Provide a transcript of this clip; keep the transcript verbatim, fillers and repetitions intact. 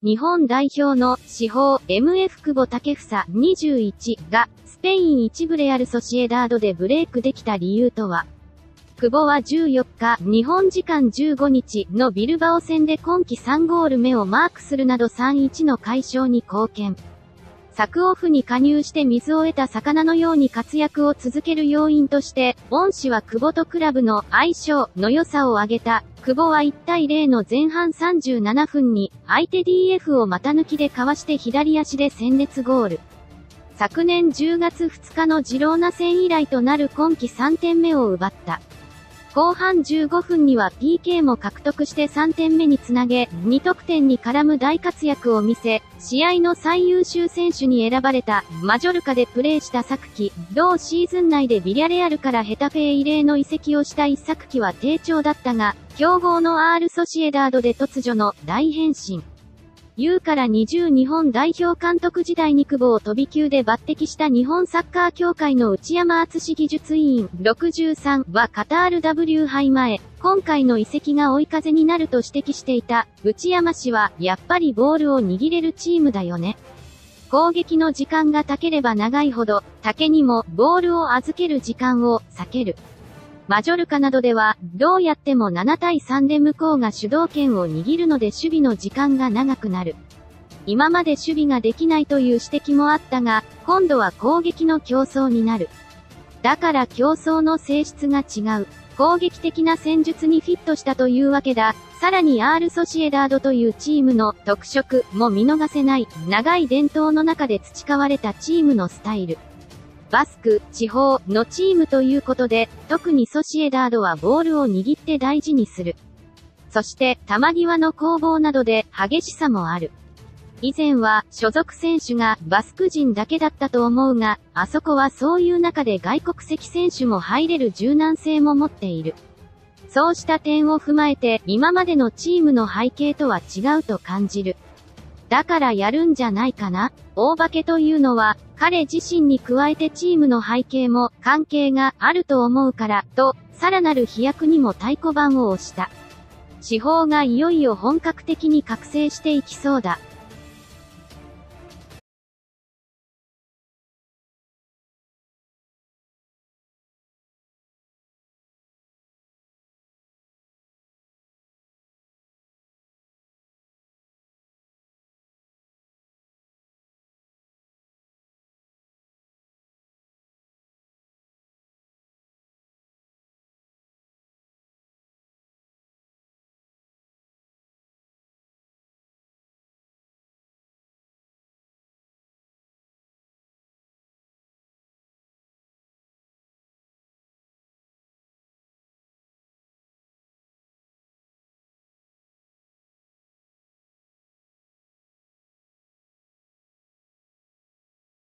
日本代表の至宝 エムエフ 久保建英にじゅういちがスペイン一部レアルソシエダードでブレイクできた理由とは。久保はじゅうよっか、日本時間じゅうごにちのビルバオ戦で今季さんゴール目をマークするなど さんたいいち の快勝に貢献。昨オフに加入して水を得た魚のように活躍を続ける要因として、恩師は久保とクラブの相性の良さを挙げた。久保はいちたいゼロの前半さんじゅうななふんに、相手 ディーエフ を股抜きでかわして左足で鮮烈ゴール。昨年じゅうがつふつかのジローナ戦以来となる今季さんてんめを奪った。後半じゅうごふんには ピーケー も獲得してさんてんめにつなげ、にとくてんに絡む大活躍を見せ、試合の最優秀選手に選ばれた、マジョルカでプレーした昨季、同シーズン内でビリャレアルからヘタフェ異例の移籍をした一昨季は低調だったが、強豪の R ソシエダードで突如の大変身。ユー からにじゅう日本代表監督時代に久保を飛び級で抜擢した日本サッカー協会の内山敦技術委員ろくじゅうさんはカタール ダブリュー 杯前、今回の移籍が追い風になると指摘していた。内山氏は、やっぱりボールを握れるチームだよね。攻撃の時間が長ければ長いほど、竹にもボールを預ける時間を避ける。マジョルカなどでは、どうやってもななたいさんで向こうが主導権を握るので守備の時間が長くなる。今まで守備ができないという指摘もあったが、今度は攻撃の競争になる。だから競争の性質が違う。攻撃的な戦術にフィットしたというわけだ。さらに R ソシエダードというチームの特色も見逃せない。長い伝統の中で培われたチームのスタイル。バスク、地方のチームということで、特にソシエダードはボールを握って大事にする。そして、球際の攻防などで激しさもある。以前は、所属選手がバスク人だけだったと思うが、あそこはそういう中で外国籍選手も入れる柔軟性も持っている。そうした点を踏まえて、今までのチームの背景とは違うと感じる。だからやるんじゃないかな。大化けというのは、彼自身に加えてチームの背景も関係があると思うから、と、さらなる飛躍にも太鼓判を押した。至宝がいよいよ本格的に覚醒していきそうだ。